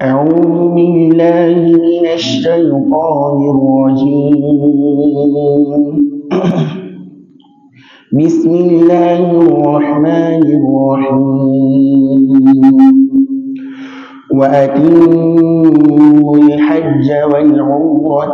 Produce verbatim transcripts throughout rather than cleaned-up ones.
أعوذ بالله من الشيطان الرجيم. بسم الله الرحمن الرحيم. وأتموا الحج والعمرة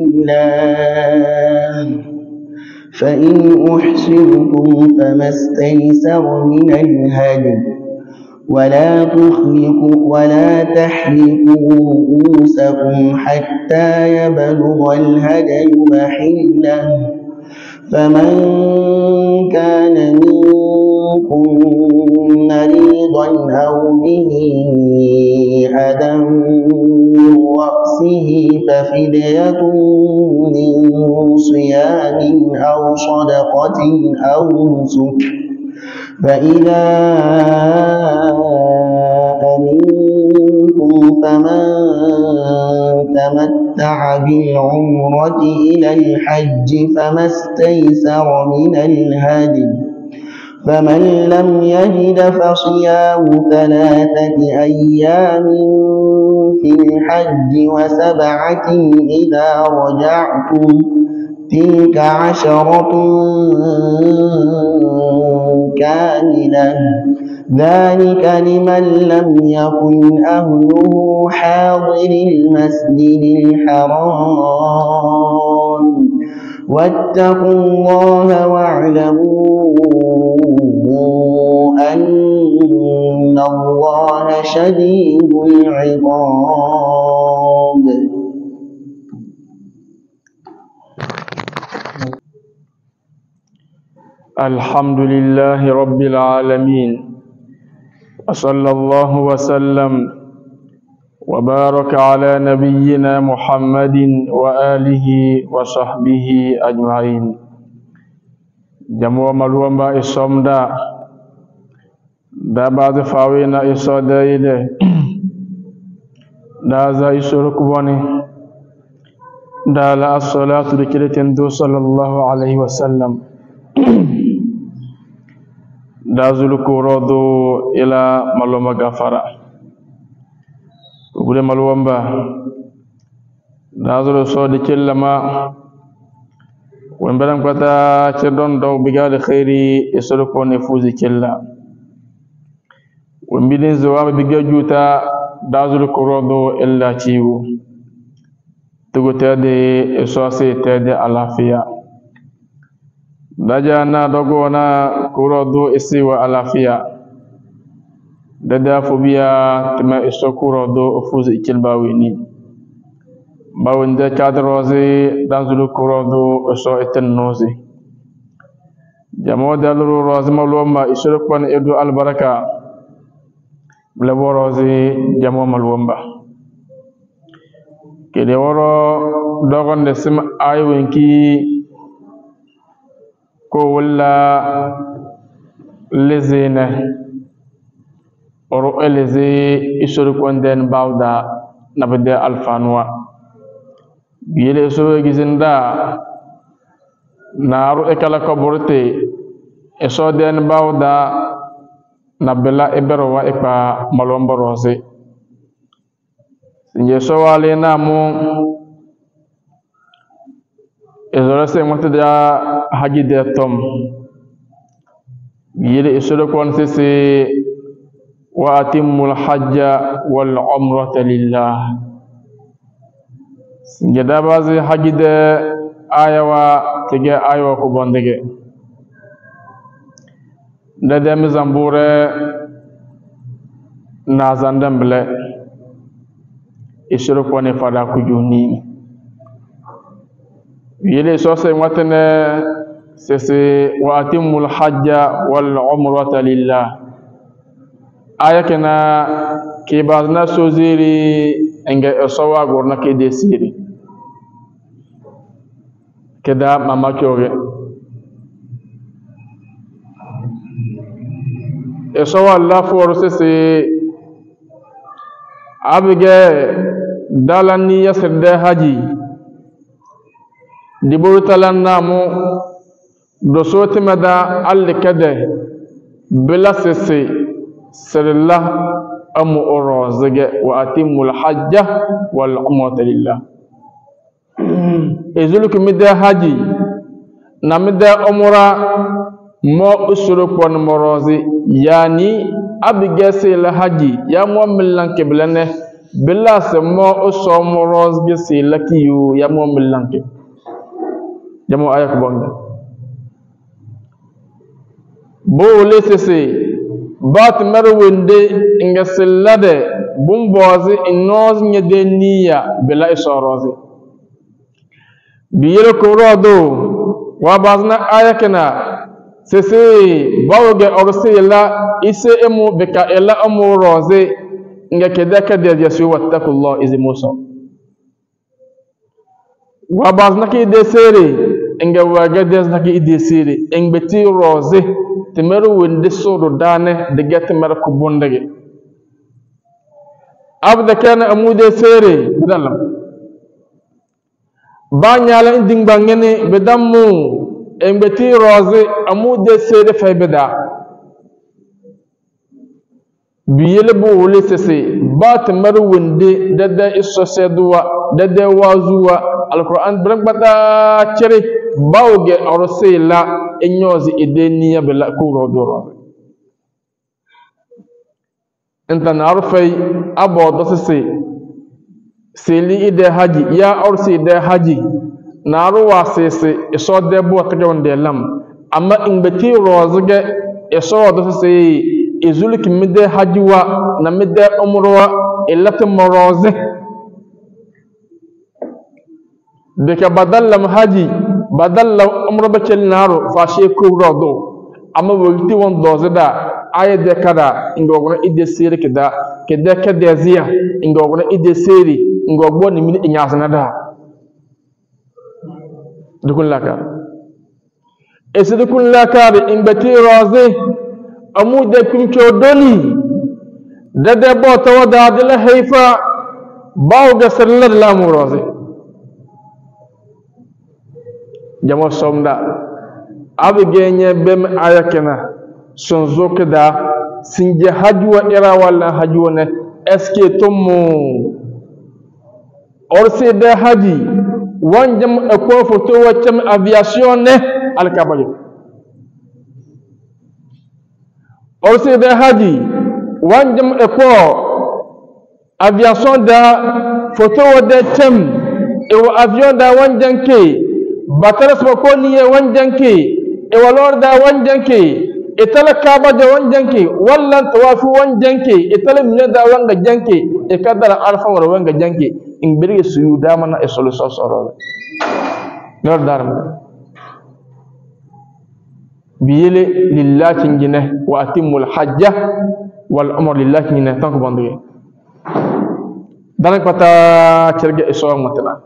لله، فإن أحصرتم فما استيسر من الهدي، ولا تخلقوا ولا تحلقوا رؤوسكم حتى يبلغ الهدي محله، فمن كان منكم مريضا أو به أذى من رأسه ففدية من صيام أو صدقة أو نسك، فإذا أمنتم فمن تمتع بالعمرة إلى الحج فما استيسر من الهدي، فمن لم يجد فصيام ثلاثة أيام في الحج وسبعة إذا رجعتم، تلك عشرة كاملة، ذلك لمن لم يكن أهله حاضر المسجد الحرام، واتقوا الله واعلموا أن الله شديد العقاب. الحمد لله رب العالمين، وصلى الله وسلم وبارك على نبينا محمد وآله وصحبه أجمعين. جموع ملوما إصمدا دا بعد فاوينا إصدايد دا زا إسركبوني دا لا الصلاة لكرة صلى الله عليه وسلم dazulu kurodo ila maloma gafara ubule malwamba dazulu sodi kellama wembelam kata cedon do bigale khairi isoro ko ne fuzi kella wembidin zawabe bigajuta dazulu kurodo illa ciwo tugotade esose tede alafia dajana dogona kurodo isiwa alafia dada fobia tema iso kurodo fuzi ikilbawini bawinde kadrozi danzulu kurodo iso etennozi jamo daluru rozi malwamba iso kwan edu albaraka blaborozi jamo malwamba kede woro dogonde sim aywenki ko wala lezene oro eleze isoro konden bawda nabde alfanwa yele so gizinda naru ekala kaborte eso den bawda nabela ebero wa epa malombo rose sinje so wale namu ezora se mutda haji de tom yele isolo kon sese wa atimul hajja wal umrata lillah sinjada bazi haji de ayawa tege ayawa ko bondege ndade mi zambure na zandamble isolo kon fada ko joni yele sose watene sese wa atimul hajja wal umrata lillah ayakena kibazna soziri enge osowa gorna ke desiri keda mama kyoge esowa la for sese abige dalani yasde haji diburu talannamu do soti mada alli kede bila sisi sirilla أم أرازق وأتم الحج والعمرة لله إذلك مدى حجي نمدى أمرا ما أسرق ونمرازي يعني أبجسي الحجي يا مؤمن لنك بلنه بلا سما أسر مرازق سيلكيو يا مؤمن لنك جمع آيك بانجا بولي سيسي بات مرويندي إنغا سلادة بمبوزي إنوز ندنيا بلا إسارازي بيركو رادو وابازنا آيكنا سيسي باوغي أرسي لا إسي إمو بكا إلا أمو رازي إنغا كدك دي يسوي واتقوا الله إذي موسى وابازنا كي دي سيري إنغا واغا ديزنا كي دي سيري إنغ بتي رازي تمرو وندي سورو دانه دغه تمر كو بوندغي abda kana amude sere bidalam banyala inding bangene bedammu embeti roze amude sere fay beda biyele bo wole sese bat mar wonde dada isosedwa dada wazuwa alquran brak bata chere bawge orsela enyozi edeniya bela ko rodoro انت نعرفي ابو دسسي سيلي ايده حاجي يا اورسي ده حاجي نارو واسيسي اسو ده بو تجون ده لم اما ان بتي روزغه اسو دسسي ازولك مده حاجي وا نمده عمروا الات مروزه بك بدل لم حاجي بدل لو عمر بچل نارو فاشي كو رودو اما ولتي وون دوزدا aya de kada ingogona ide siri kida kida kede zia ingogona ide siri ingogbo ni mini inyasana da dukun laka esi dukun laka de imbati razi amu de kumcho doni dade bo tawada dila haifa bawo ga sallar lamu razi jamo somda abi genye bem ayakena sonzo keda sinje hajwa ira wala hajwa ne eske tomo orse de haji wanjam ko foto wacam aviation ne alkabayo orse de haji wanjam ko aviation da foto wade tem e avion da wanjanke bataras ko niye wanjanke e walor da wanjanke itala kaba da wanjanki wallan tawafu wanjanki itala mina da wanga janki e kadara alfa wala wanga janki in birge suyu dama na esolo sosoro nor daram biyele lillahi ngine wa atimul hajja wal umr lillahi ngine tanko banduye danak pata cerge eso matana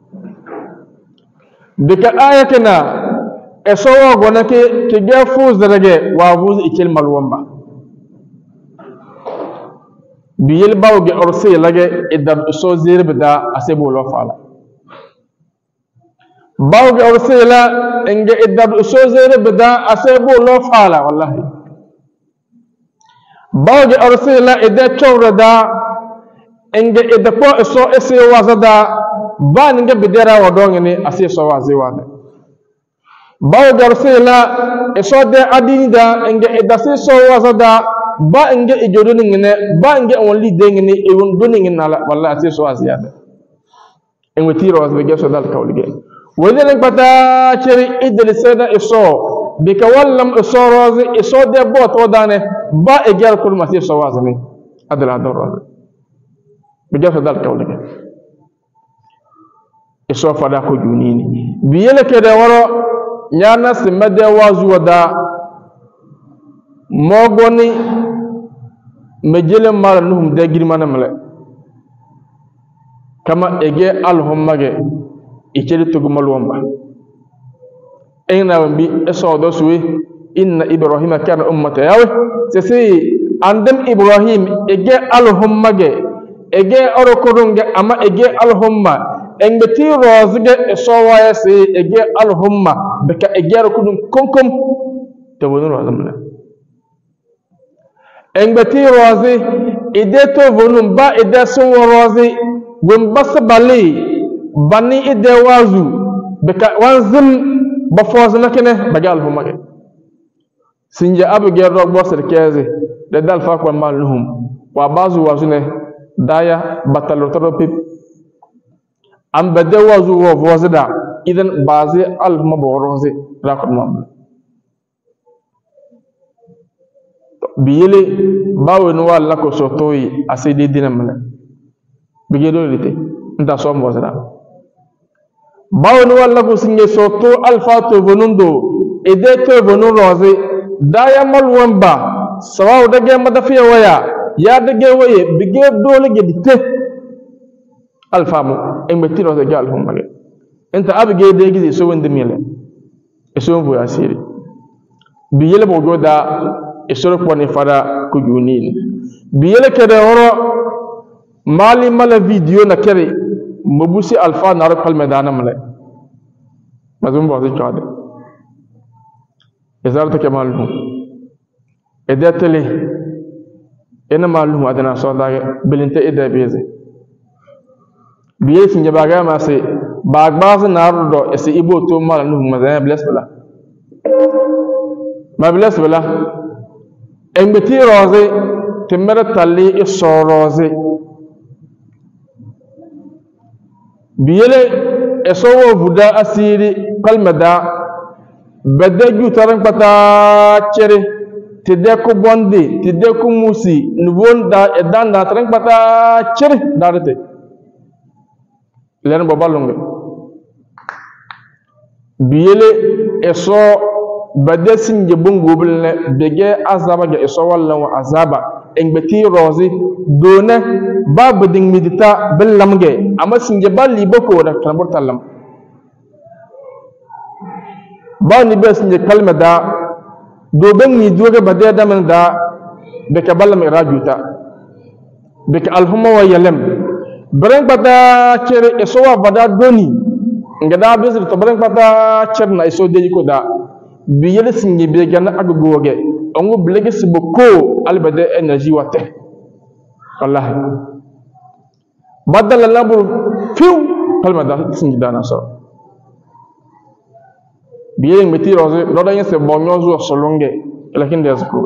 dika ayatena esowo gona ke ke gefuz darage wa buz ikil malwamba biyel bawge orsi lage idab so zir bida asebo lo fala bawge orsi la inge idab so zir bida asebo lo fala wallahi bawge orsi la ide chawrada inge idapo so ese wazada ba ninge bidera wadongene ase so wazi wade bawo garsela esode adinda nge edase so wasada ba nge ijodo ngene ba nge onli de ngene e won do ngene nala wallahi ase so asiyada en wetiro was be geso dal kawlige wala len pata cheri idel seda eso be ka wallam eso roze eso de bot wadane ba e ger kul masir so wasani adala do roze be geso dal kawlige eso fada ko junini biyele kede waro nyana simade wazu wada mogoni mejele mala nuhum de girmana male kama ege alhummage ikeli tugumal wamba ina wambi eso do suwi inna ibrahima kana ummata yawe sesi andem ibrahim ege alhummage ege orokodunge ama ege alhumma engeti rozge esowaye se ege alhumma beka ege rokudun konkom to wonu rozamla engbeti rozi ide to vonum ba ide sun rozi gum bas bali bani ide wazu beka wanzim ba foz nakene bagal fu mage sinja abu gerro bosir keze de dal fa ko malhum wa bazu wazune daya batalo tropip am bade wazu wo vozida idan bazi al maborozi rakon mamle biyele bawo no wala ko sotoyi asidi dinamle bigedo lite nda so mbozida bawo no wala ko singe soto alfa to vonundo ede to vonun rozi daya mal wamba sawaw dage madafiya waya ya dage waye bige dole gedite alfamu engbe tiro de gal humage enta abige de gizi so wonde mile e so mbo asiri biyele bo goda e so ko ne fara ko junini biyele kede horo mali mala video na kere mabusi alfa nar kal medana male mazum bo zikade yazarta kamalhum edatele ena malhum adana so daga bilinte ida beze biye sinja baga ma se bagbaz nardo ese ibo to mal nu mazana bless bala ma bless bala engbeti roze temera tali iso roze biyele eso wo buda asiri kalmada badaju taran pata chere tidde ko bonde tidde ko musi nubon da edan da taran pata chere darete len bo balunge biyele eso badesin je bungo bilne bege azaba ge eso walla wa azaba engbeti rozi dona babu ding midita billamge amasin je balli boko da tambur tallam bani bes ni kalma da doben ni doge bade da man da beke ballam irajuta beke alhumma wa yalam barang pada cere esowa bada doni ngada bezir to barang pada cerna eso deji ko da biyele singi be gana agogoge ongo blege siboko albade energy wate wallahi badal labur fiu kalma da singi dana so biyele meti roze roda yese bonyozo solonge lakin des ko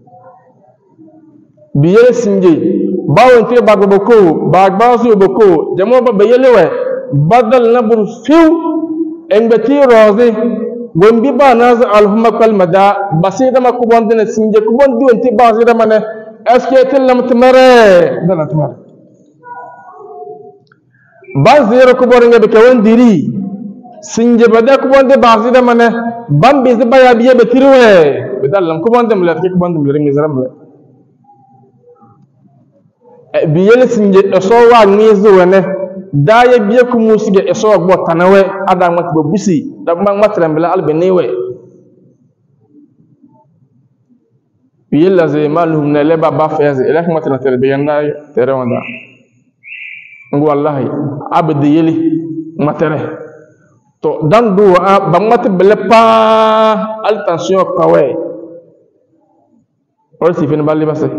biyele singi bawon te bagbo boko bagbazu boko jamo ba bayelewe badal nabur fiu engati roze wombi ba naz alhuma kalmada basida makubonde na sinje kubondi wonti bazida mane eske telam tmare dana tmare bazira kuboringa be kawandiri sinje bada kubonde bazida mane bambi zibaya biye betirwe bedalam kubonde mle kubonde mle ngizram mle biyele sinje eso wa ngizu wene daya biye ku musige eso gbo tanawe ada mat bo busi da ma matram bila albenewe biyela ze malhum na leba ba faze ila kuma tana terbiyanna tere wanda ngu wallahi abdi yeli matere to dan do ba mat bele pa al tension kawe or si fin balli basse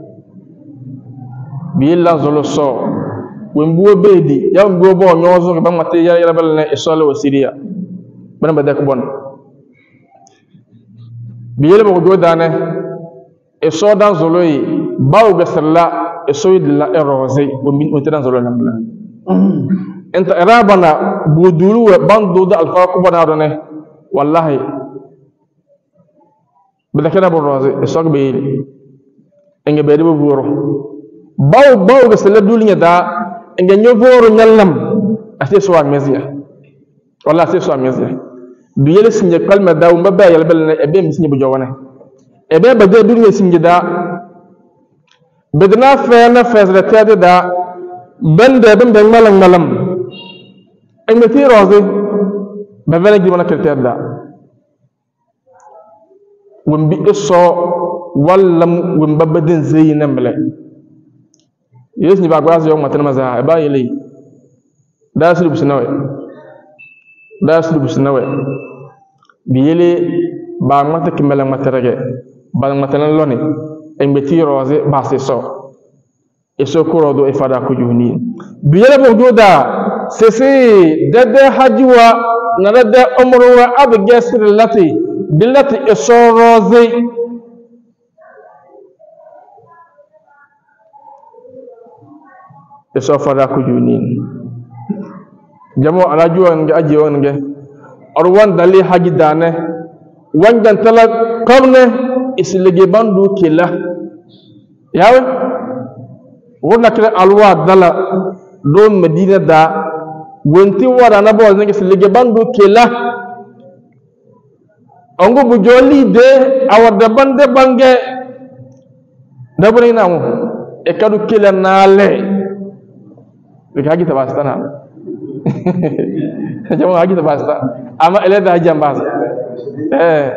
biyela zolo so wembuo bedi ya mbuo bo nyozo ba mate ya ya bal ne isolo wasiria bana ba dak bon biyela bo do dane eso dan zolo yi bawo gasalla eso yi la erose bo min o tan zolo namla enta arabana budulu wa bando da alfa ko bana do ne wallahi بدكنا بالرازي السوق بيلي إنك بيدي ببورو باو باو بسلا دولي دا إنك نيفورو نلم أسي سوا مزيا والله أسي سوا مزيا بيلي سنجي كلمة دا ومبا يلبلنا إبين مسنجي بجوانا إبين بدي دولي سنجي دا بدنا فينا فزلتات دا بند بند بند ملم ملم إنك تي رازي بفلك دي منا كرتات دا wumbi iso wallam wumba badin zeyina mele yes ni bagwa zo matana maza ba yele da su bisnawe da su bisnawe bi yele ba mata kimela matarage ba matana loni en beti roze base so eso kuro do ifada ko juni biyele bo joda sese dede hajiwa na dede umruwa abgesir lati billati eso roze eso fada ko juni jamo alajuwa nga aje wonge orwan dali haji dane wanjan tala korne isilege bandu kila yawe wona kala alwa dala do medina da wonti wara na bo ngi isilege bandu kila ongo bu joli de awada bande bange dabri namu e kadu kila nale be haji tabastana jamo haji tabasta ama ele da jambas eh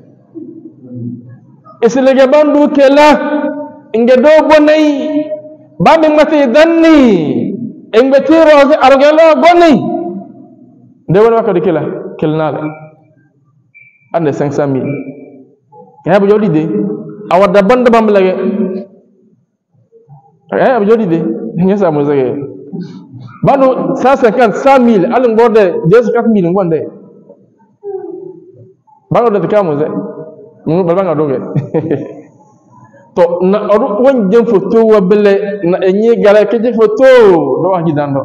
isilege bandu kela inge do bonai bami mati danni ingbe tiroze argelo boni de wona ko dikela kelnala ande cinq cent mille ya bu jodi de awada banda bam lage eh bu jodi de nyesa mo zage banu cent cinquante cent mille alin borde deux cent quatre mille ngonde banu de kamo ze mu balanga doge to na oru won jëm photo wa bele na enyi gala ke je photo do wax ji dando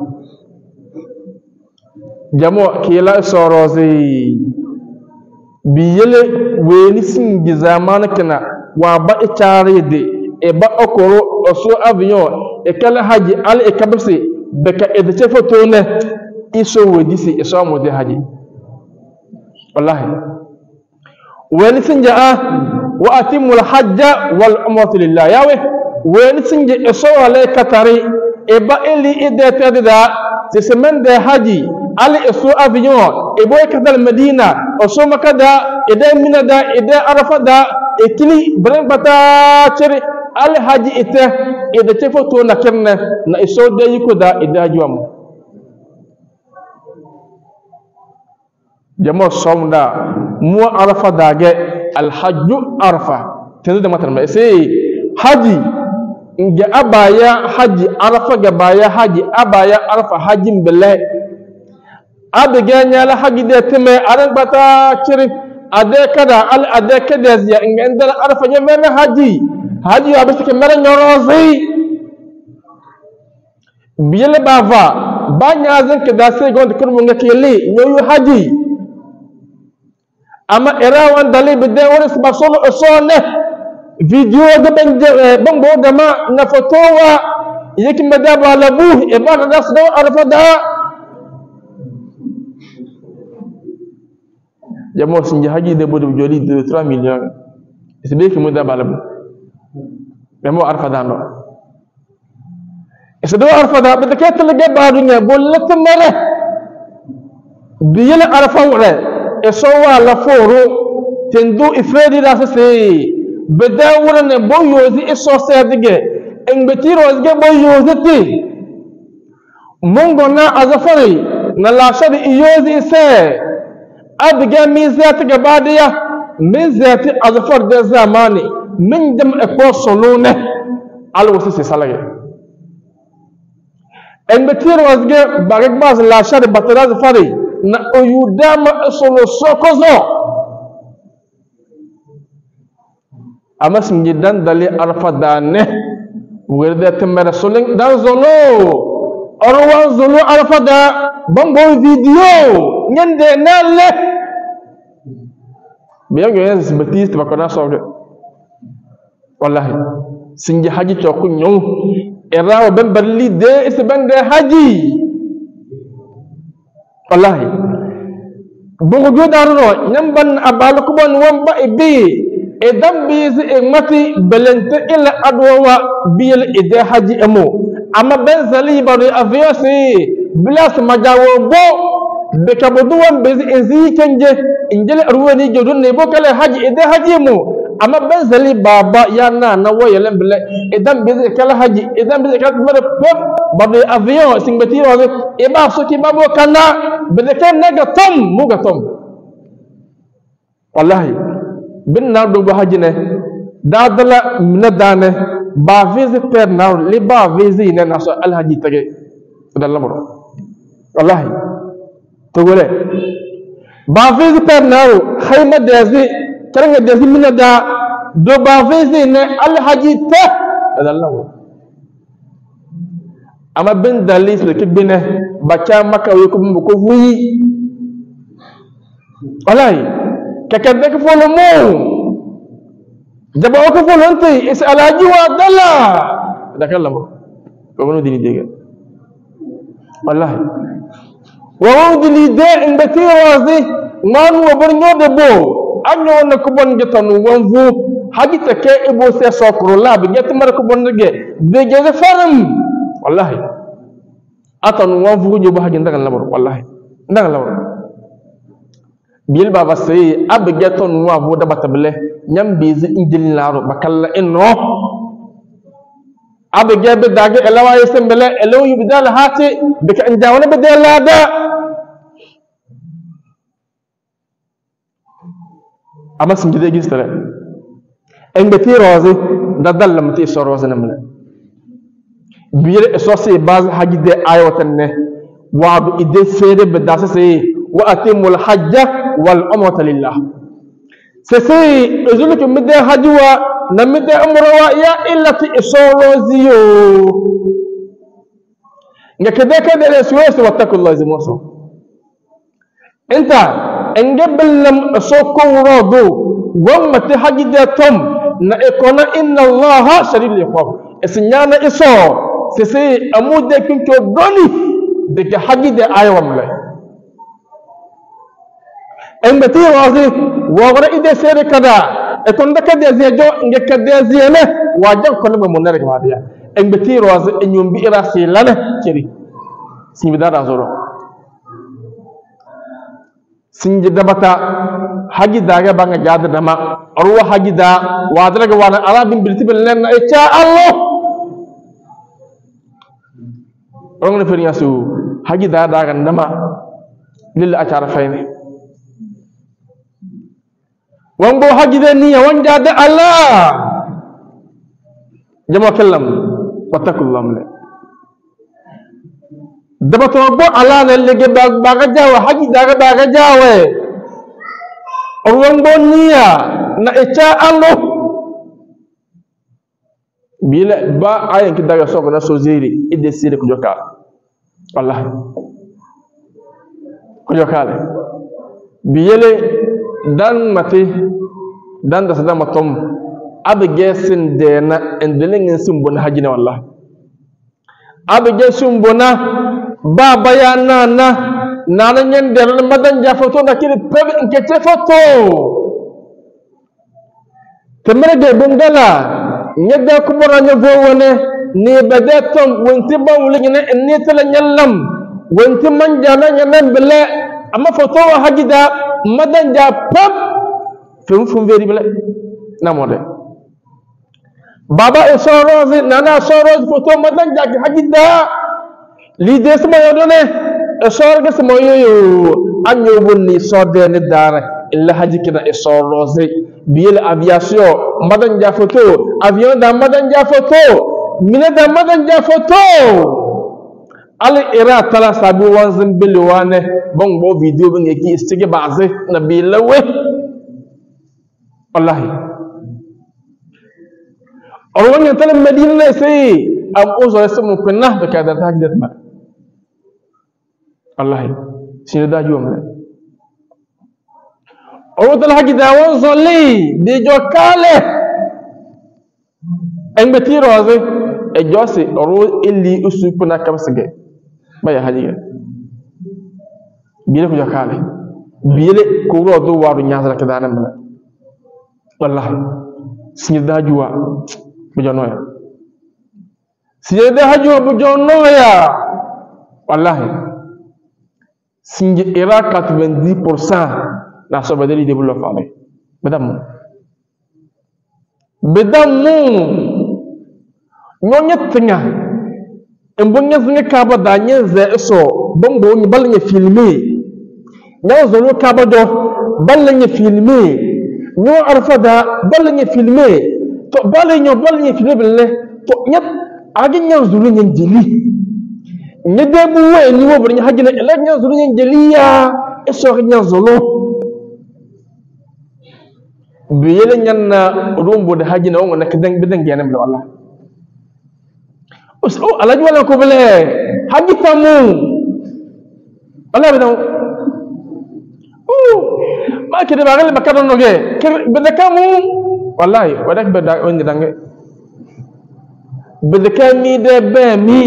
jamo kila sorozi biyele weni singi zamana kana wa ba e charide e ba okoro oso avion e kala haji al e kabse beka e de photo ne iso wodisi iso mo de haji wallahi weni sinja wa atimul hajja wal umrata lillah yawe weni sinja iso wala katari e ba eli ide tedda se semaine de haji ali iso avion e boy kadal medina oso makada ide minada ide arafada e kili bren bata chere al haji ite ide te photo na kenne na iso de yiko da ide ajuam jamo somda mu arafa dage al hajju arafa tendo de matarma sai haji inga abaya haji arafa gabaya haji abaya arafa haji billahi abiganya la haji de teme aran bata ciri ade kada al ade kada ya inga indal arafa nyamena haji haji abisike mera nyorozi biyele bava banya zan kada sai gon kurbu ngakeli nyoyu haji ama era wan dali bide wala sba solo sone video de benje bongo dama na photo wa yeki madaba labu e ba na sdo arfada jamo sinji haji de bodu joli de trois millions c'est bien que madaba labu jamo arfada no e sdo arfada be ke tele ba dunya bolat mare biyela arfa wala esowa la foro tendo ifredi da se beda wurane boyozi eso sedige engbetiro zge boyozi ti mongo na azafari na la shadi iyozi se adga mizati gabadiya mizati azafar de zamani min dam eko solone alwasi se salage engbetiro zge bagak baz la shadi batara zafari na oyudama solo sokozo amas ngidan dali arfa dane werde temera soling dan zolo orwan zolo arfa da bongo video nyende nale biya gene batiste bakona sawde wallahi sinji haji to ku nyon erawa ben balli de isbande haji wallahi bongo jodaro nyamban abal ko bon wamba e bi e dambi e mati belente ila adwa bil ide haji amo ama ben zali bari aviasi bilas majawo bo be kabodu wan be ezi kenje injele arwani jodon ne bo kala haji ide haji mo ama ben zali baba yana na wayelen bele e dambi kala haji e dambi kala mara pop bari avion singbeti waze e ba so ki babo kana bedekan naga tom muga tom wallahi bin na do haji ne dadala minadane ba visi per na li ba visi ne na so alhaji tage dalla mo wallahi to gole ba visi per na khayma dezi taranga dezi minada do ba visi ne alhaji ta dalla mo ama ben dalis le kibine ba cha makawi ko ko fuyi wallahi kakadde ko folo mo jaba ko folo nti is alaji wa dalla dakallamo ko wono dini dega wallahi wa wono dini de indati wazi man wo bornyo de bo anyo na ko bon jetanu wonfu hagita ke ibo se sokro la bi get mar ko bon ge de ge faram wallahi atan wonfu jo ba hagin dagal lamor wallahi dagal lamor bil baba sey ab geton wa bo daba table nyam bizi injil laro bakalla inno ab gebe dage elawa yesembele elaw yubdal hati bika injawana bedela da ama sinjide gistare en beti roze da dallam ti so roze namle bire so se baz hajide ayotanne wa bi ide fere bedasa sey wa atimul hajja wal umrata lillah sesi ezulu ke mide hajwa na mide umra wa ya illati isoroziyo ngakede kede lesuwes wattaqullahi zimoso enta engebellam soko rodo wamati hajide tom na ekona inna allaha shadidul iqab esinyana iso sesi amude kinko doni de hajide aywamle embeti wazi wogora ide sere kada etonda kade zejo nge kade ziyene wajan kono be monere ke wadiya embeti wazi enyumbi irasi lane kiri simida razoro sinje dabata haji daga banga jada dama arwa haji da wadra ga wana arabin biltibel len echa allah ongna feriya su haji da daga dama lil achara fayne wango hajide niya wanja de Allah jama kallam watakullam le dabato bo Allah ne lege baga jawa haji daga baga jawe wango niya na echa Allah bila ba ayen ki daga soko na sozeri ide sire ko joka wallahi ko jokale biyele dan mati dan da sadama tom abige sin dena endelengin sin bon hajina wallahi abige sin bona ba bayana na nana nyen der madan ja foto na kiri pebe nke foto temere de bungala nyeda kubora nyevo wone ni bade tom wonti ba wuligine ni tala nyallam wonti manjana nyanan bele amma foto wa hajida madan ja pap fum fum veri bele namode baba e sorozi nana sorozi foto madan ja hajida li des mo yodone e sorga smo yoyo anyo bonni sorde ne dara illa haji kina e sorozi biel aviation madan ja foto avion da madan ja foto mine da madan ja foto ali ira tala sabi wanzin biliwane bon bo video bin yaki istige baze na bilawe wallahi awon tala medina ne sai am ozo yasamu kunna da kada ta hajidat ma wallahi sinu da jom ne awon tala hajida wanzo li bi jokale en betiro waze e josi ro illi usupuna kamsige baya hajiga bile ko jakale bile ko ro do waru nyaasala ke danam la wallahi sinida juwa bu jonoya sinida hajuwa bu jonoya wallahi sinje ira quatre-vingt-dix pour cent na so badeli développe ale bedam bedam nyonyetnya embonye zinga kaba da nyenze eso bongo ni balnya filmi nyazo no kaba do balnya filmi nyo arfada balnya filmi to bale nyo bale nyo file bele to nyat agi nyan zulu nyen jeli nyede buwe ni wo bari haji na ele nyan zulu nyen jeli ya eso nyan zulu biyele nyan na rumbo de haji na wongo nak dang bidang gene bele Allah us o alaji wala ko bele haji tamu Allah bidang oh ma kede bagal bakado noge bede kamu wallahi wadak beda on dange bede kami de bemi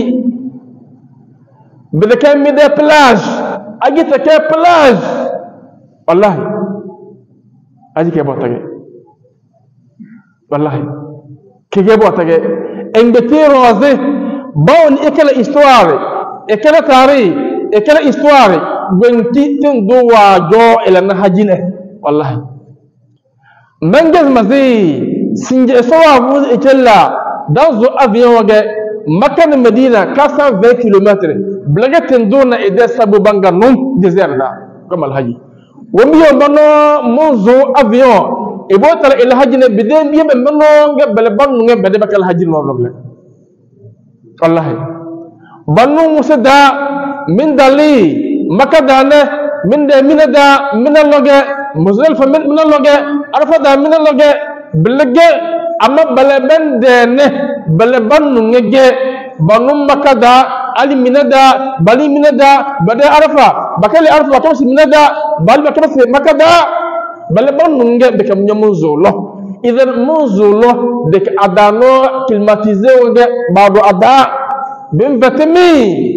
bede kami de plage agi ta ke plage wallahi aji ke botage wallahi ke ke botage engeti roze bon ekela histoire ekela tari ekela histoire genti tin do wajo ila na hajine wallahi manjaz mazi sinje sawa bu etella dans zo avion wage makan medina quatre cent vingt kilomètres blaga tin do na ede sabu banga num désert da comme al haji wami yo bano monzo avion e botal ila hajine bidem biye bano ngabele banu ngabede bakal haji no logle wallahi banu musada min dali makadane min de minada minaloge muzdalifa min minaloge arfada minaloge bilge amma balaben de ne balaban ngege banu makada ali minada bali minada bade arfa bakali arfa bakam minada bal bakam makada balaban nge de kam nyamuzulo idan muzulo de adano climatisé nge badu ada bim batimi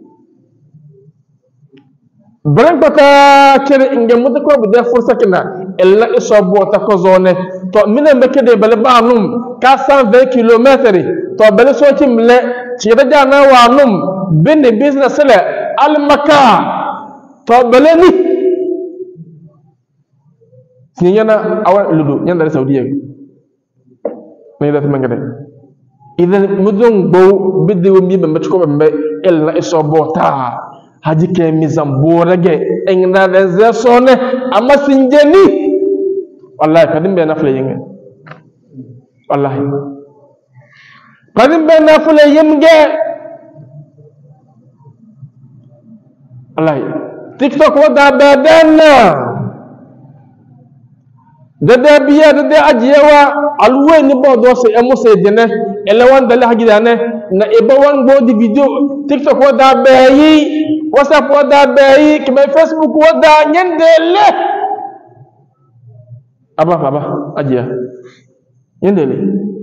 Berang kata kira inge muda ko bude fursa kina ella iso bota ko zone to minen be kede bale banum quatre cent vingt kilomètres to bale so timle ci da na wanum bin business le al maka to bale ni ni yana awan ludu nyanda saudiya me da mangade idan mudun bo bidde wumi be ko be ella iso bota haji ke mizamborage engna de sone amma sinjeni wallahi kadim be nafle yenge wallahi kadim be nafle yenge wallahi tiktok wada badana dede biya dede ajiyewa alwe ni bodo se emose jene elewan dale haji dane na ebawan bodi video tiktok wada bayi WhatsApp wada bayi kime Facebook wada nyendele aba aba ajiya nyendele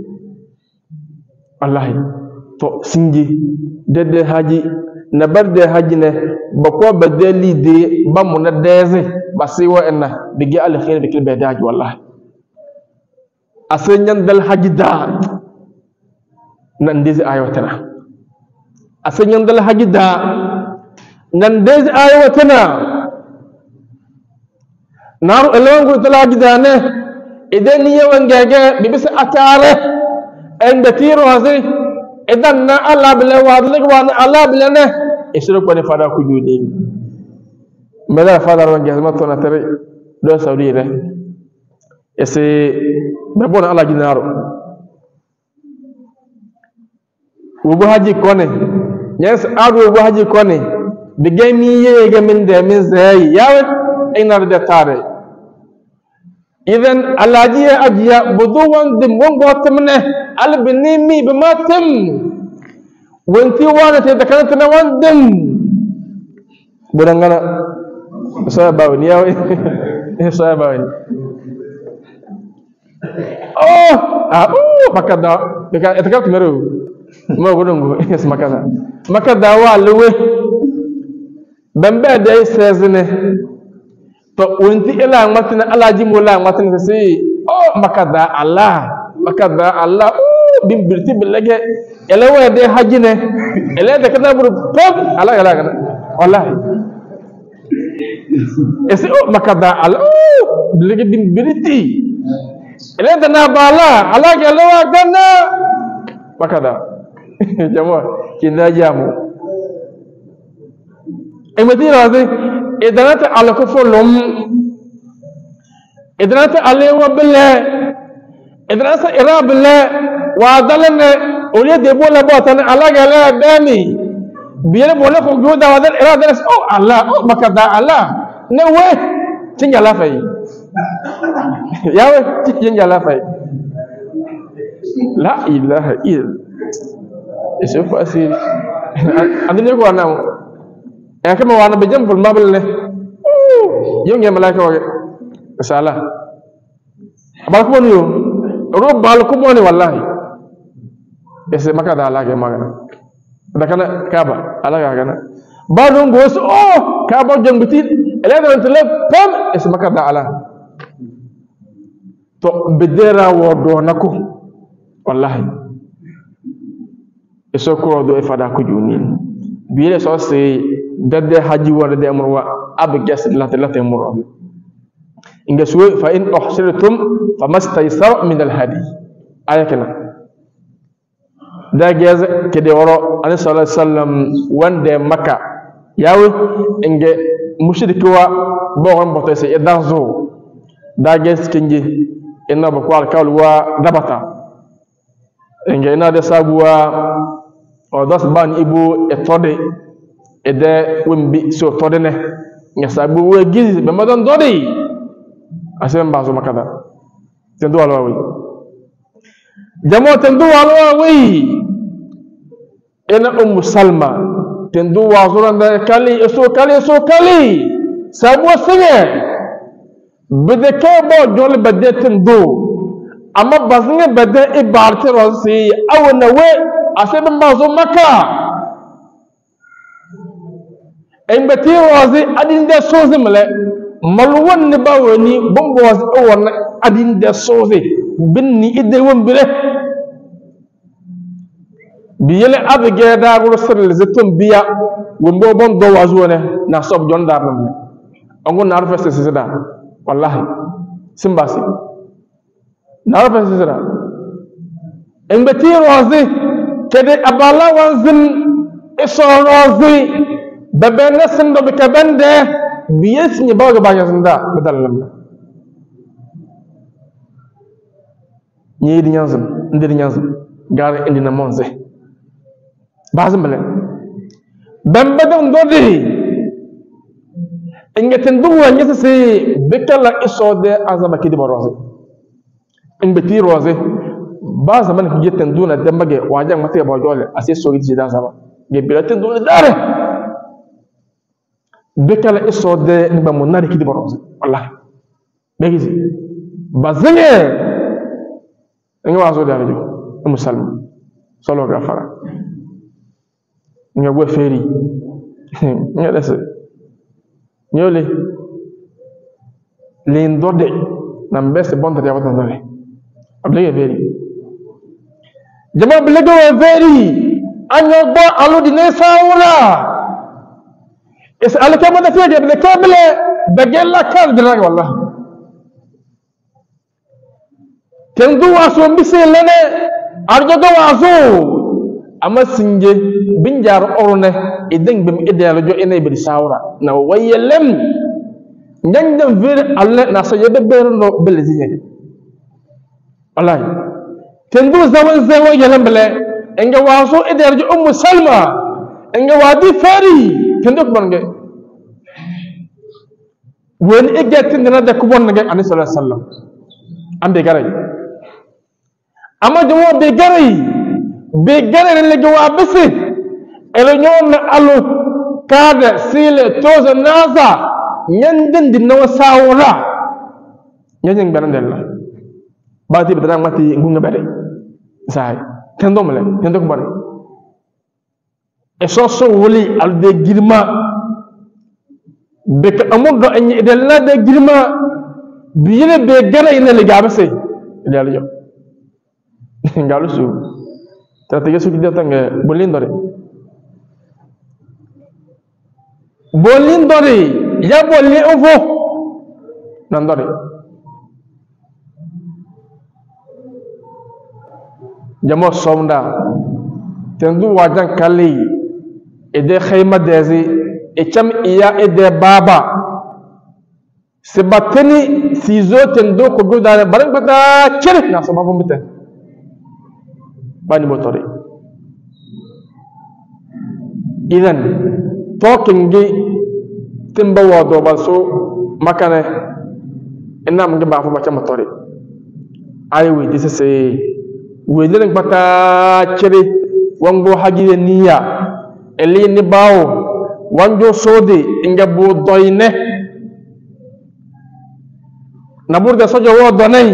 wallahi to sinji dede haji na barde haji ne bako badeli de bamuna deze basiwa enna bigi al khair bikil bedaji wallahi asenyan dal haji da nan deze ayotana asenyan dal haji da nan deze ayotana naru elwangu talaji da ne idan ni yawan gage bibisa atare enda tiro hazi idan na Allah bila wadlik wa Allah bila ne isru ko ne fada ku judi mala fada ron jazma to na tare do saudi re ese babona Allah jinaro ubu haji kone yes adu ubu haji kone de gami yega min de min zai yawe ina da tare idan alaji ajiya buduwan dim wongo tamne albinimi bimatim wanti wana te dakanata na wandim budangana saya bawni yawe saya bawni oh ah uh makada beka etakal tumeru mo godongo es makada makada wa luwe bambe de sezne to wanti ila matina alaji mola matina si oh makada Allah makada Allah bim birti bilage elewa de hajine ele de kana buru pop ala ala kana wallahi esi oh makada Allah bilage bim birti ele de na bala ala elewa kana makada jamu kinda jamu emati razi idanata ala ko folom idanata alewa bele إدراسة إراب الله وعدلنا أولي ديبولا بوطن الله قال دامي بيلا بولا فوق جودا وعدل إراب درس أو الله أو مكدا الله نوه تنجا لا في يا وي تنجا لا في لا إله إلا يشوف أسير أدنى يقول أنا يا كم وانا بجنب في المبلغ له يوم يوم ملاك وجه salah balkon yo ro balkon woni wallahi ese maka da alaga magana da kana kaba alaga kana badon gos oh kaba jambiti ele da tele pam ese maka da ala to bedera wodo nako wallahi eso ko do e fada ko juni biire so se dadde haji wala de amru wa abgas lat lat amru inga suwe fa in uhsirtum famastaysar min alhadi ayakana da gez kede woro ani sallallahu alaihi wasallam wande makka yawo inga mushriki wa bo won boto se edazo da gez kinji inna ba kwal kawl wa dabata inga ina de sabuwa o dos ban ibu etode ede wembi so todene nga sabu we giz be madan dodi asem bazo makada tendu alwawi jamo tendu alwawi ena ummu salma tendu wazuranda kali eso kali eso kali sabu sene bede kebo jol bede tendu amma bazinga bede ibarte rosi awna we asem bazo maka embeti rosi adinde sozimle malwan ne bawani bombo was awon adin de soze binni ide won bile biyele abge da go sirle zetum biya won bo bon do wazone na sob jon dar nam ango na rafese sida wallahi simbasi na rafese sida en beti rozi kede abala wanzin iso rozi bebe nesindo bikabende biyes ni baga baga sanda bedalam ni di nyanzum ndi nyanzum gar indi na monze bazum bele bamba dum dodi ingeten duwa nyese se bekala isode azaba kidi boroze in beti roze ba zaman ku jeten duna dambage wajang mate ba jole ase sogi jida zaba ge bilaten duna dare bekala isode ngba munari kidi boroze wallahi begizi bazenge nga wazo da radio musalma solo gafara nga go feri nga dese nyole lindode na mbese bonta ya wata ndole ablege feri jama blege wa feri anya bo alu dine sawula es alkama da fiye de kabile bagella kal dirag wallah tendu waso mbise lene arjo do waso ama sinje binjar orone ideng bim idelo jo ene bi sawra na wayelem njangdem vir alle na sayede berno belezinye wallahi tendu zaman zewo yelem bele enga waso iderjo ummu salma enga wadi fari tendu bonge wen egetin dina de kubon nge ani sallallahu alaihi wasallam ambe garay ama jowo be garay be garay le jowo bisi ele ñoon alu kada sile toza naza ñandin di no sawra ñañing benandel la baati bi dara mati ngunga bere say tendo male tendo ko bare e so so woli al de girma be ka amul do ñi de la de girma bi yene be garay ne le gabase dal yo ngalu su tata yesu ki data nga bolindore bolindore ya bolli ovo nandore jamo somda tendu wajan kali ede khayma dezi e cham iya ede baba سبتني سيزو تندو كجود على برن بتا شرف ناس ما فهم بته بني موتوري إذن توكينجي تنبوا دو بسو مكانه إنما نجيب عفوا بتشام موتوري أيوة دي سي ويدلن بتا شرف وانغو حاجي نيا اللي نباو وانجو سودي إنجبو دوينه naburde sojo wo donay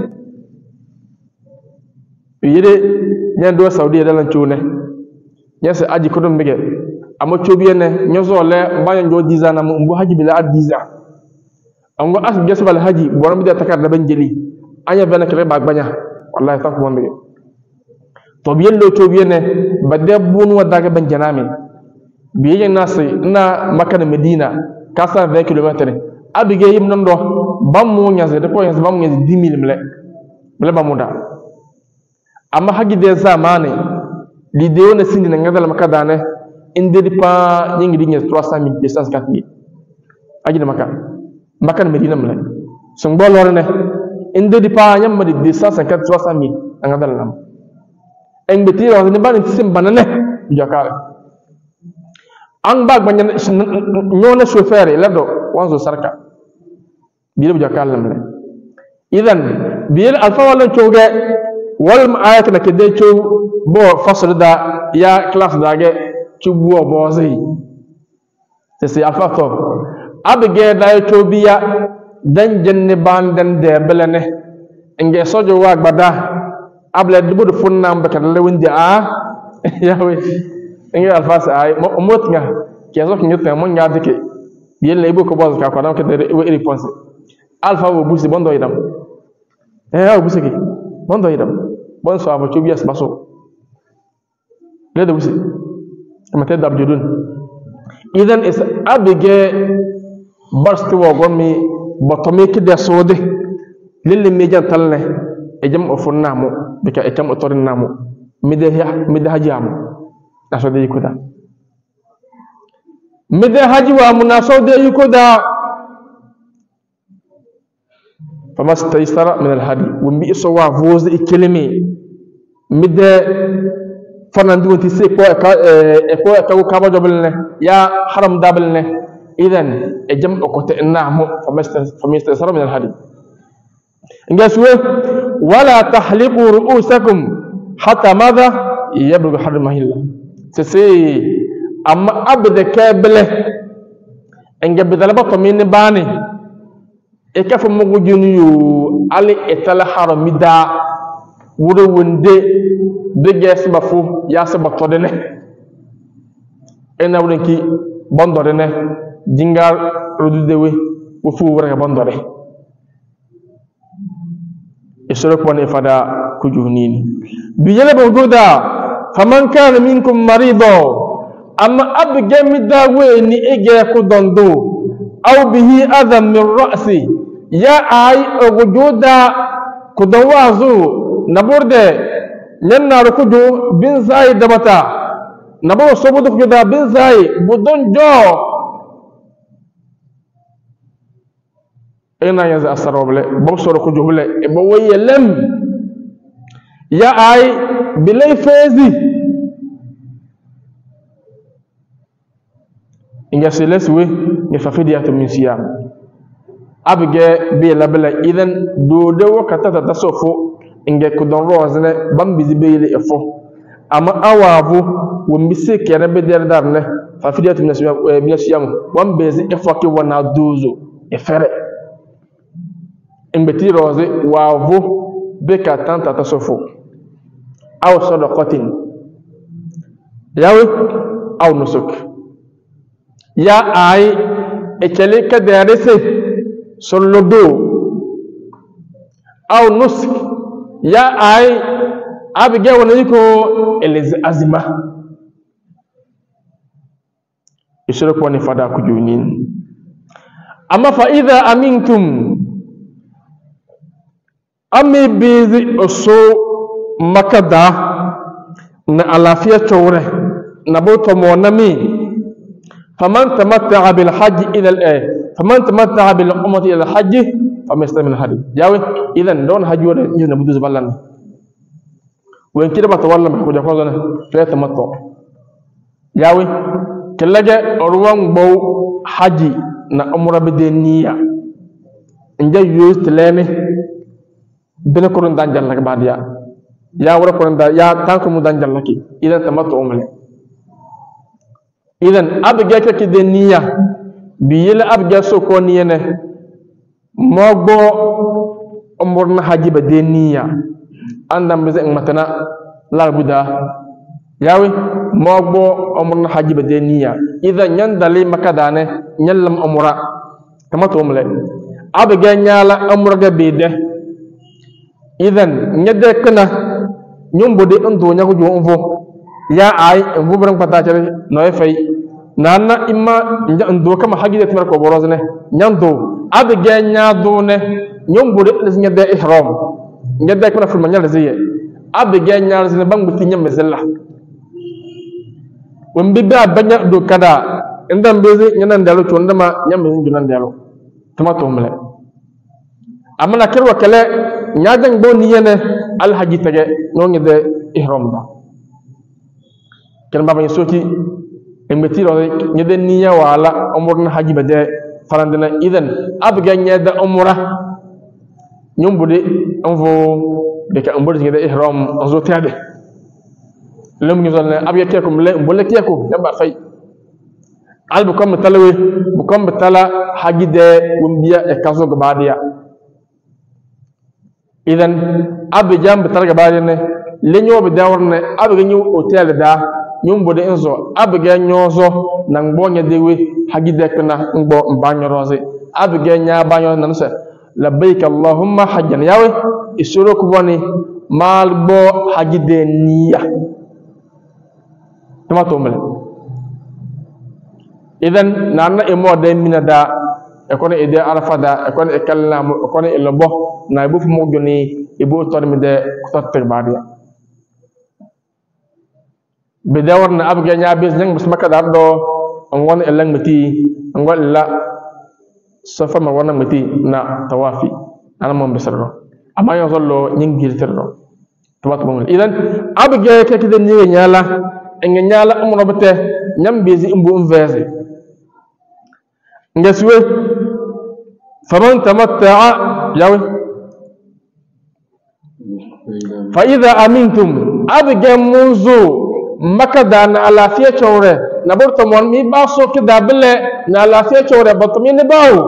yide nyen do saudi dalan ciune nyese aji ko dum bige amo ciobiyene nyozo le baña njo dix ans na mbu haji bila ad dix ans amgo as gesbal haji borom de takar da ban jeli anya ben kebe bag baña wallahi tak mo bige to biyen lo ciobiyene ba debun wadaga ban janami biyen nasi na makka medina quatre cent vingt kilomètres abige yim nan do bamu nyaze de points bamu nyaze dix mille mle mle bamuda amma hagi de zamane l'idée na sindi na ngadala makadane inde di pa nyingi di nyes trois cent mille deux cent cinquante mille aji de makka makka medina mle sun bolore ne inde di pa nyam di deux cent cinquante trois cent mille ngadala lam en beti ro ne ban sim banane jakare ang bag banyan nyone chauffeur la do wanzo sarka بيلو جاكال لمله إذن بيل ألفا ولا توجه والم آيات نكدي تو بو فصل دا يا كلاس داعه تو بو بوزي تسي ألفا تو أبغى دا تو بيا دن جنبان دن دبلنه إنجي سوجو واق بدا أبلا دبو دفون نام بكرة لوين دي آ يا وي إنجي ألفا ساي موتنا كيسوك نيوتنا من يادك بيل ليبو كباز كاكونا كده ويريبونسي alpha wo busi bondo idam eh wo busi ki bondo idam bon so abo chobias baso le de busi amate dab judun idan is abige barsti wo gomi botomi ki de sode lille mi jantalne e jam o funnamo bika e kam o tornamo mide ya mide hajiam na so de yikuda mide haji wa munaso de yikuda فما استيسر من الهدي ومبي سوا فوز الكلمه مد فناندو انت سي كو كو كو كابا جبلنا يا حرم دابلنا اذن اجم اوكوت انام فما استيسر من الهدي انجسوا ولا تحلقوا رؤوسكم حتى ماذا يبلغ حرمه الله سي اما ابد كابله انجب دلبط من باني ekafu mugu juniyu ali etala haramida wuro wonde deges bafu ya se batodene ena wulenki bondorene jingar rodudewe wo fu wura bondore isoro ko ne fada kujuhnini biyele bogoda faman kana minkum marido amma abge midawe ni ege ko dondo aw bihi adam min ra'si ya ay ogujuda kudawazu naburde nyanna rukuju bin zai dabata nabo sobudu kujuda bin zai budon jo ena yaza asaroble bokso rukuju bule e bo wayelem ya ay bilay fezi inga seleswe ni fafidiyatu min siyam abge be labla idan do de wakata ta tasofo inge kudon rozne bam bizibele efo ama awavu wo mbise kere be der darne fafidiyatu min siyam wam bezi efo ke wana dozo e fere imbeti roze wavu be ka tanta tasofo aw sadaqatin yaw aw nusuk ya ay ekele ka derese solodo aw nusuk ya ay abige wona yiko elez azima isoro ko ni fada ku junin amma fa idha amintum ami bizi oso makada na alafiya chowre na boto mo nami فمن تمتع بالحج إلى الآن فمن تمتع بالعمرة إلى الحج فما يستلم من الهدي ياوي إذا دون حج ولا يجوز بدوز بلان وإن كده بتولى محكو جاكوزنا فلا تمتع ياوي كلاجة أروان بو حج نا عمرة بدنيا إن جا يوز تلامي بنكرون دانجل لك بعد يا يا ورا كرون دا يا تانكم دانجل لك إذا تمتع عمله إذا أبجا كدنيا بيلا أبجا سكونية نه مغبو أمورنا حجي بدنيا عندما بزق متنا لا بدا ياوي مغبو أمورنا حجي بدنيا إذا يندلي مكدانه يلم أمورا كما تومله أبجا نيالا أمورا بيده إذا ندكنا يوم بدي أنتو نياكو جو أنفو يا أي أنفو برم كتاجر نوي nana imma ndo kama hagi de tmer ko borozne nyando abge nyaado ne nyombure les nyade ihram nyade ko na fulma nyal ziye abge nyaal zine bang buti nyam zella wambi ba banya do kada ndam bezi nyanan dalo to ndama nyam zin junan dalo tomato mle amana kerwa kale nyaadang bo niyene al haji tege no nyade ihram da ken baba yesoti emeti ro nyede niya wala umurna haji bade farandina idan abga nyada umra nyumbude envo de ka umbude nyede ihram azo tiade lum ngi zolne abya kekum le mbolle kekum yamba fay albu kom talawe bu kom tala haji de wumbiya e kazo gabadiya idan abjam betal gabadiya ne lenyo be daworne abga nyu hotel da nyumbude enzo abga nyozo nang bonya dewe hagide kana ngbo mbanyo roze abga nya banyo nanse labbaik allahumma hajjan yawe isuro ko woni mal bo hagide niya tomato mele idan nanna e mode minada e kono ide arafada e kono e kallam e kono e lombo na bu fu mo joni e bo tormide ko totter badiya بدور نا أبغى نعبيز لين بس ما كده عندو أنغون إلين متي أنغون لا سفر ما وانا متي نا توافي أنا ما بسرنا أما يوصل له ينجيل ترنا توات بقول إذن أبغى كده نيجي نيالا إن نيالا أمور بته نيم بيزي إمبو إنفازي نجسوي فمن تمتع ياوي فإذا أمنتم أبغى منزو maka da na alafiya chore na burta mon mi ba so ki da bele na alafiya chore bato mi ne bawo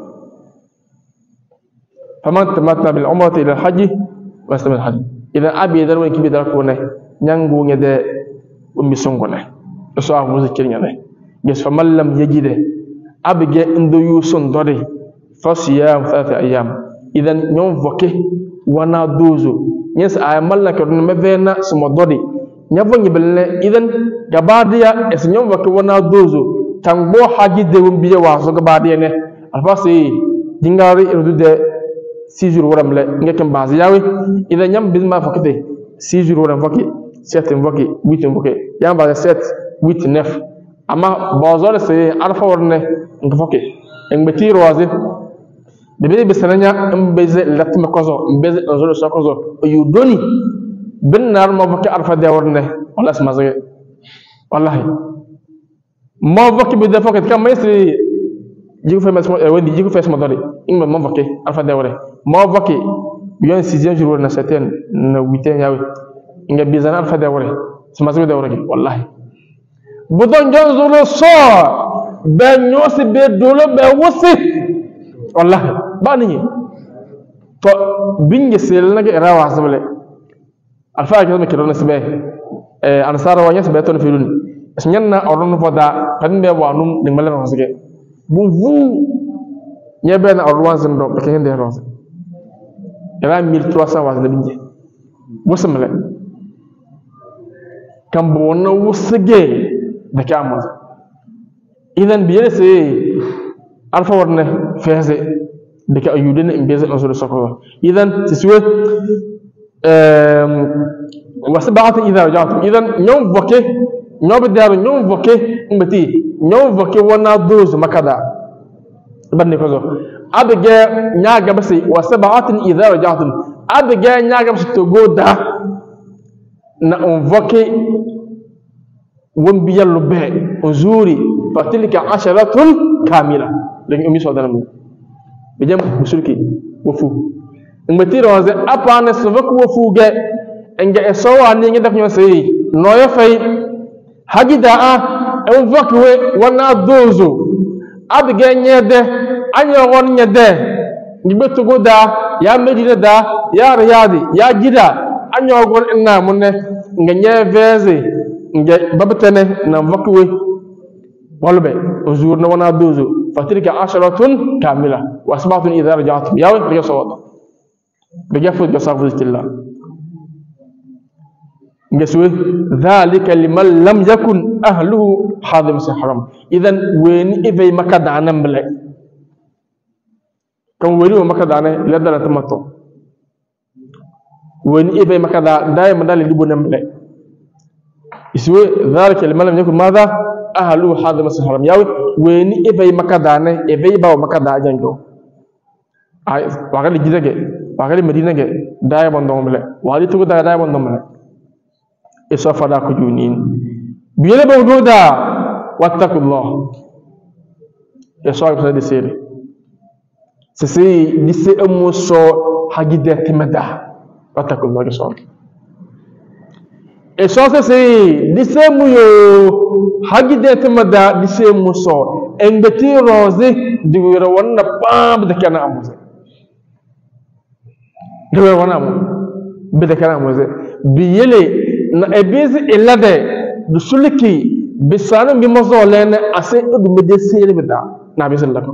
faman tamatta bil umrati ila al hajj wa islam al hajj idan abi dar won ki bi dar ko ne nyangu ngede umbi songone so a muzi kirnya ne yes faman lam yajide abge ndo yusun dore fasiyam thalath ayyam idan nyom voke wana dozo yes ay mallaka dun mevena sumo dore nyabo nyibele idan gabadiya es nyom wake wana dozo tangbo haji de wumbiye waso gabadiya ne alfasi dingari irude six jours waramle ngekem base yawe idan nyam bizma fakete six jours waram faki sept faki huit faki yam base sept huit neuf ama bazor se alfa warne ngfake ngbeti roaze de be be sananya mbeze latma kozo mbeze nzolo sokozo yudoni ben nar mo bakki alfa de warne wala sama zage wallahi mo bakki bi defo ket kam maysi jigu fe mesmo e wandi jigu fe sama dori ingba mo bakki alfa de warne mo bakki yon sixième jour na septième na huitième yawi inga bizana alfa de warne sama zage de warne wallahi budon jonzolo so ben nyosi be dolo be wosi wallahi bani to binge sel nage rawa sabale alfa ke me kirona sebe eh ansara wanya sebe to filun esnyanna orun foda pande wanum de malen rosge bu vu nyebe na orwan zendo be kende rosge era mille trois cents was na binje musamle kambo wona wusge de kamos idan biyere se alfa warne feze de ka ayudene imbeze on so sokko idan tiswe وسبعة إذا رجعتم إذن يوم فكي يوم بدار يوم فكي أمتي يوم فكي وانا دوز مكدا banni ko zo abge nyaaga basi wa sab'atin idha raja'tum abge nyaaga basi to goda na on voke won biyallu be on zuri fatilka asharatun kamila daga umi so danam be jam musulki wofu ngati roze apane so voku wofu ge nga e so wa ni nga def ñoo sey noyo fay hagida a on voke we wana dozo abge nyede anyo won nyede ngi betu goda ya medina da ya riyadi ya jida anyo gon inna munne nga nyeveze nga babatene na vakwe walbe uzur na wana dozo fatilka asharatun kamila wa asbatun idha raja'tum yaw biga sawada biga fu gasafillah nga suwe dhalika liman lam yakun ahluhu hadim haram idan weni ibay makadana mbale kan weni makadana ladala tamato weni ibay makada dai madali libu namle iswe dhalika liman lam yakun madha ahluhu hadim haram yaw weni ibay makadana ibay baw makada jango ay wagali jidage wagali medina ge dai bondomle wali tugo dai dai bondomle إسوف لا كجونين بيلا بوجودا واتقوا الله إسوف لا دسير سسي دسي أموسو حاجة تمدا واتقوا الله إسوف إسوف سسي دسي ميو حاجة تمدا دسي أموسو إن بتي روزي دوير وانا بام بدكنا أموزي دوير وانا أمو بدكنا أموزي بيلا na ebezi elade du suliki bisanu bi mazo lene ase du medesere bida na bisin lako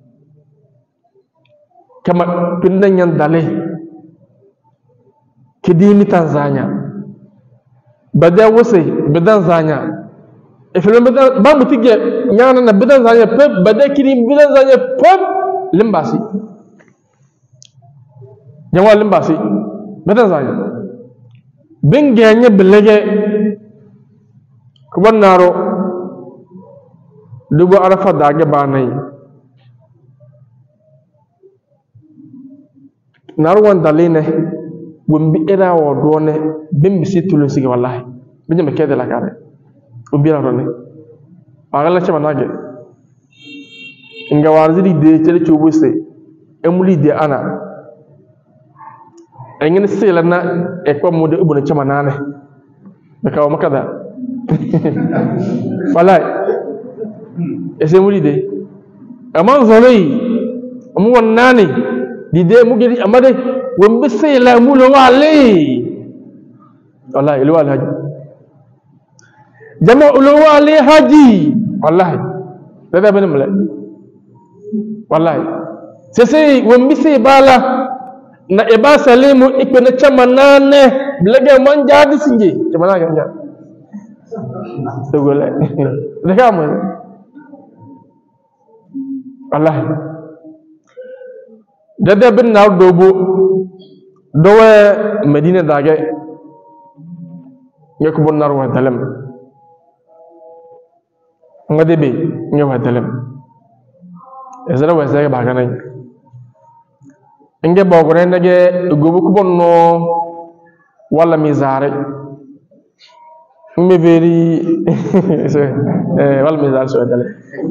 kama pinda nyan dale kidini Tanzania bada wose bidan zanya efelo bidan ba mutige nyana na bidan zanya pep bada kidi bidan zanya pep limbasi jawa limbasi bidan zanya bingenya bilege kubannaro dubu arafa dage banai narwan daline bumbi era wodone bimbi situlu sigi wallahi bijame kede la kare ubira rone agala chama nage inga warzidi de tele chubuse emuli de ana engene sela na e ko mode ubuna chama nane be kaw makada wallahi ese muri de aman zolay amu wonnani di de mu gidi amade wombe sela mu lo wale wallahi lo wale haji jama lo wale haji wallahi dada benum le wallahi sese wombe se bala na eba salimu ikpene chama nane blege man jadi sinje chama nane ganja sogole deka mo wallahi dada bin na dobo dowe medina dage ngeko bon narwa dalam ngade be ngewa dalam ezara wasa ba ganay inge bogore nage gobu ko bonno wala mizare me veri eh wala mizare so dale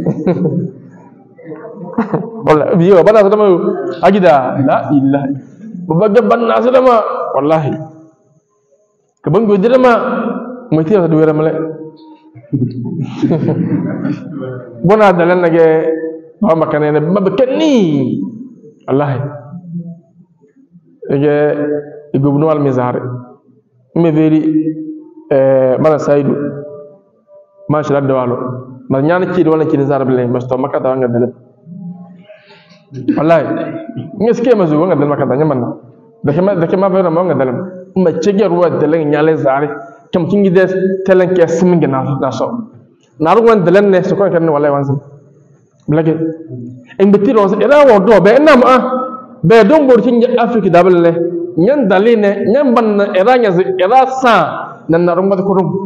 wala biyo bana sadama agida la ilaha babaga banna sadama wallahi ke bango dirama mati do wera male bona dalan nage ba makane mabakani wallahi ege igubnu al mizar me veri eh mala saidu ma sha Allah dawalo ma nyana ci wala ci nizar bele masto makata nga dal wallahi ngeske ma zuwa nga dal makata nyaman da kema da kema vera ma nga dal ma ceger wa dal nyale zare kam kingi des telen ke siminga na na so na ru wan dal ne so ko kan wallahi wanzam blage en betiro era wo do be na ma be don bortin Afrika dabale nyan daline nyan ban eranya era sa nan narumba ko rum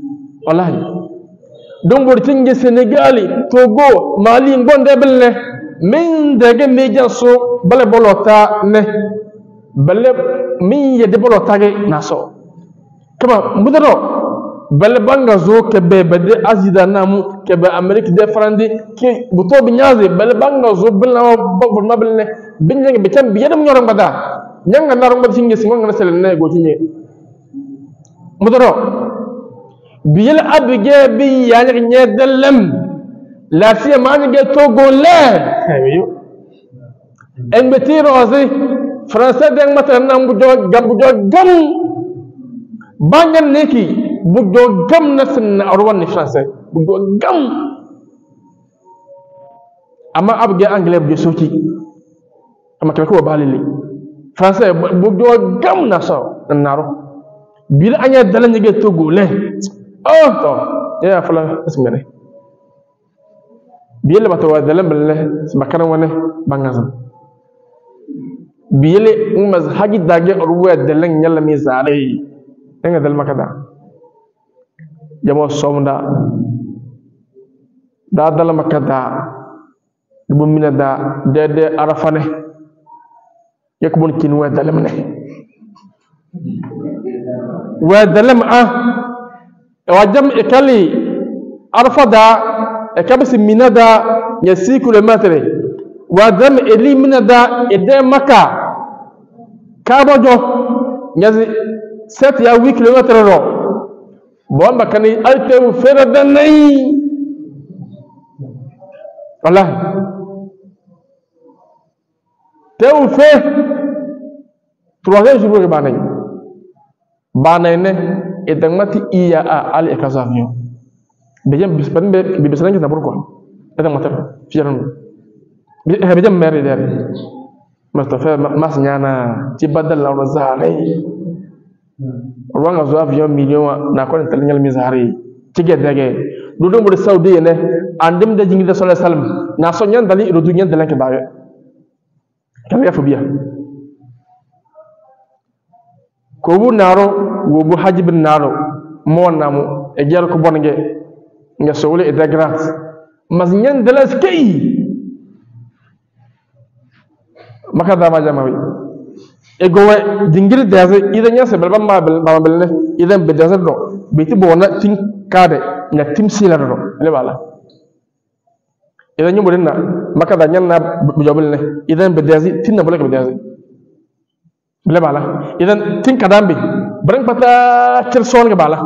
wallahi don bortin Senegal Togo Mali ngonde belle min daga meja so bale bolota ne bale min yede bolota ge naso kama mudaro bale banga zo ke be bade azida namu ke be amerique de frandi ke buto bi nyaze bale banga zo bilna bo ma bilne binje be tam bi yedam ñoram bada ñanga narum ba singi singo ngana selen ne go ci ñe mudaro biyel abige bi yaña ñe delem la sia mani ge togo le ayo en beti rozi français deng mata nam bu jog gam bu jog gam bangan neki bu jog gam na sin arwan ni français bu jog gam ama abge anglais bu soki ama kala ko balili français bu jog gam na so naro bil anya dala ñe ge togo le oh to ya fala ismere biyele bato wa dalam belle bakana wane bangazam biyele umaz hagi dage ruwa dalan yalla mi zare nga dal makada jamo somda da dal makada bu mina da dede arafane yak bon kin wa dalam ne wa dalam ah wa jam ikali arfada ekabisi minada ya six kilomètres wa dam eli minada ede maka kabojo nyazi sept ya huit kilomètres ro bomba kani alte u fera danai wala te u fe trois jours ke banay banay ne edang mati iya a ali ekazavio bejam bispan be bibisan kita pourquoi ada matar fiaran be bejam meri der mustafa mas nyana ci badal la razali wanga zo avion million na ko tan nyal misari ci gedege du do mo saudi ne andim de jingi de sallallahu alaihi wasallam na so nyan dali do nyan dalan ke bawe kam ya fobia ko bu naro wo bu hajib naro mo namu e jar ko bonge nga sowle e degrat mas nyan dalas kay maka dama jamawi e gowe dingir daze ida nya se balba ma bal bal ne ida be daze do be ti bona tin kade nya tim sila do le bala ida nyu bodina maka da nyan na bu jobul ne ida be daze tin na bole be daze le bala ida tin kadambe brang pata cherson ke bala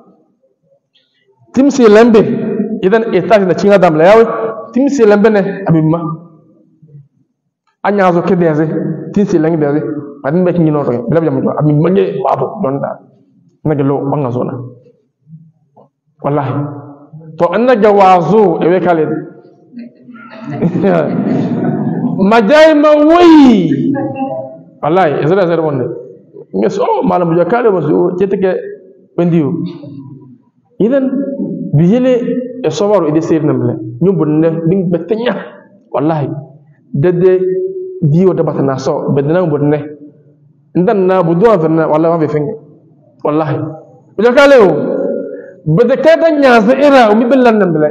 timsi lembe idan etat na cinga dam layawe timsi lembe ne abimma anya zo ke deze timsi lembe deze adin be kinyi no to bila jam to abimma nge babu don da nage lo banga zona wallahi to anna jawazu e we kale majay ma wi wallahi ezra zero wonde nges o malam bu jakale mo so ceteke bendiu idan bijele e sowaru ide sir namle nyumbunne ding betenya wallahi dede diwo de batana so bedana bunne ndan na budu afanna wallahi wa be fenge wallahi bujakale o bede kada nyaza ira umi billan namle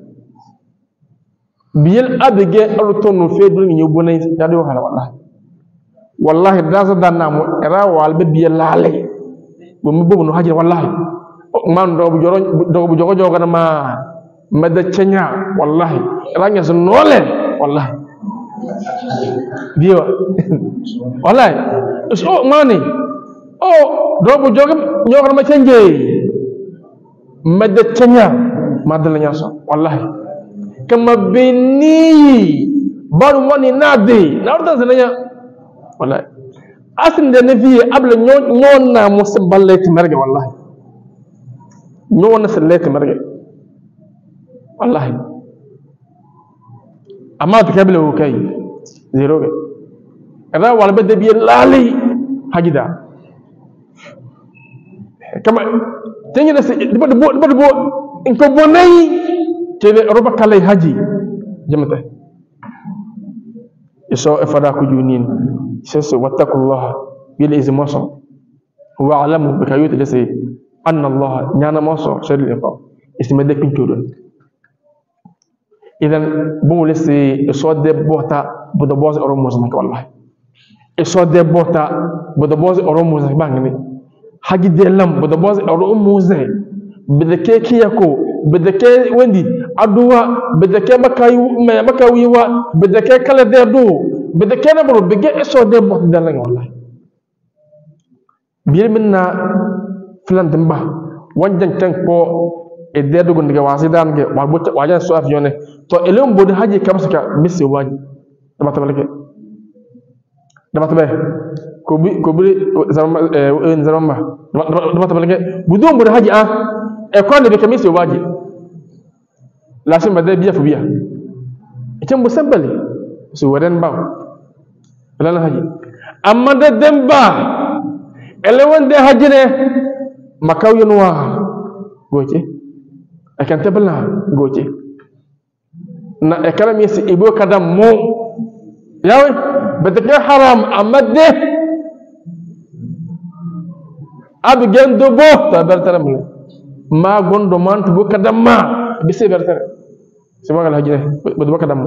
biyel abige alutonu fedul ni nyubunay dadi wakala wallahi wallahi daza danamu era walbe biyel lale bu mi bobu no hajir wallahi man do bu joro do bu jogo jogo ma meda cenya wallahi ranya sunole wallahi dia wallahi so mani oh do bu jogo jogo ma cenje meda cenya madal nya so wallahi kama bini baru wani nadi narda zananya wallahi asin de nabi abla nyon na musabbalati marga wallahi ñoo na sa lekk marge wallahi amma to kabila ko kay zero be ada wala be debi lali hagida kama tengi na diba diba diba diba in ko bonay tele roba kalay haji jamata iso ifada ko junin sese wattaqullaha bil izmaso wa alamu bikayut lesi anna Allah nyana moso sel iqam isme de pinto don idan bole se so de bota bodo boz oro muzna wallahi e so de bota bodo boz oro muzna bangni haji de lam bodo boz oro muzna bidake kiyako bidake wendi aduwa bidake makayu me makawiwa bidake kala de do bidake na bro bige e so de bota de lan wallahi bir minna filan dimba wanjan tan ko e de do gonde wasidan ge wabota wajan so avione to elon bod haji kamsaka bisi waji dama tabalake dama tabe ko bi ko bi zama en zama dama tabalake budum bod haji a e ko ne be kamisi waji la sima de biya fu biya itam bu sambali su wadan ba lan haji amma de demba elewan de haji ne makaw yunwa goje akan tabla goje na ekalam yesi ibo kadam mo yawe bedeke haram amade ab gendo bo ta bertaram ma gondo man bu kadam ma bise bertar simagal hajine bedo kadam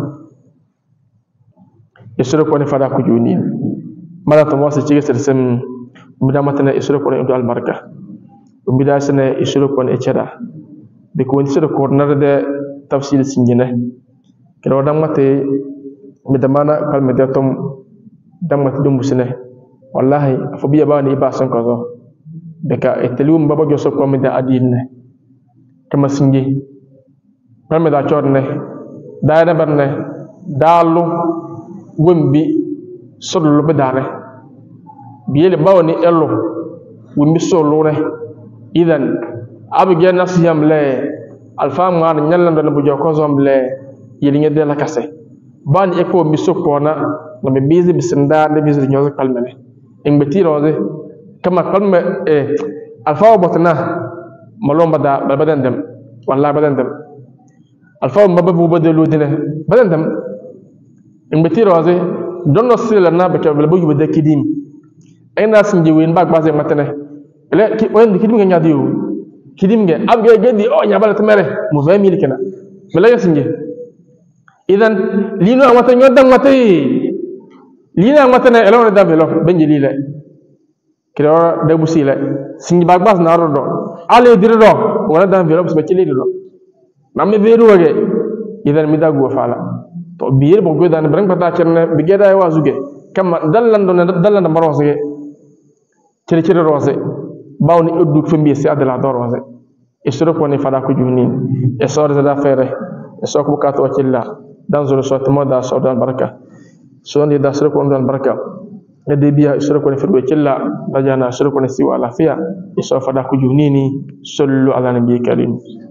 yesro ko ne fada ko joni mala to wasi ci gesel sem bidamatana yesro ko ne al baraka bidasene yesro ko ne echada de ko woni sero corner de tafsir sinjine kero damate mi damana kal me tom damate dum busine wallahi fo biya bani ba son ko zo de ka etelum baba joso ko mi da adine kama sinji me da chorne da da barne dalu wombi sodlu be dare biyele bawni elo wombi solo ne idan abige nasiyam le alfa ngar nyalan do bu joko zomble yeli ngede la kasse ban eko mi sokona no be bizi bisinda de bizi nyozo kalmene en beti roze kama kalme e alfa botna malomba da badan dem wallahi badan dem alfa mabba bu badelu dine badan dem en beti roze donno sila na be ke bu bu de kidim ena sinji win bak base matene le ki on kidim nga nyadiu kidim nge ab ge gedi o nyabala temere mu vingt mille kena mela yasinge idan lino amata nyodan mate lino amata na elon da belo benji lile kiro de busile singi bagbas na rodo ale dirdo wala da belo be ci lido namne veru wage idan mi dagu fala to biir bo godan brang pata cerne bi geda wa zuge kam dallando dallando marose cere cere rose bawni oddu fembi si adala dor rose e soro ko ne fada ko juni e soro da fere e sok bukato wacilla dan zoro so to moda so dan baraka so ni da soro ko dan baraka e de biya e soro ko ne fere wacilla dajana soro ko ne siwa lafiya e so fada ko juni ni sallu ala nabi karim